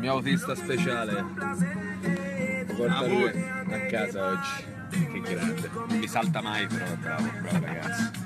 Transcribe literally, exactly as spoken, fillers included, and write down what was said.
mio autista speciale. Porta lui a casa oggi. Che grande. Non mi salta mai però, bravo, bravo ragazzi.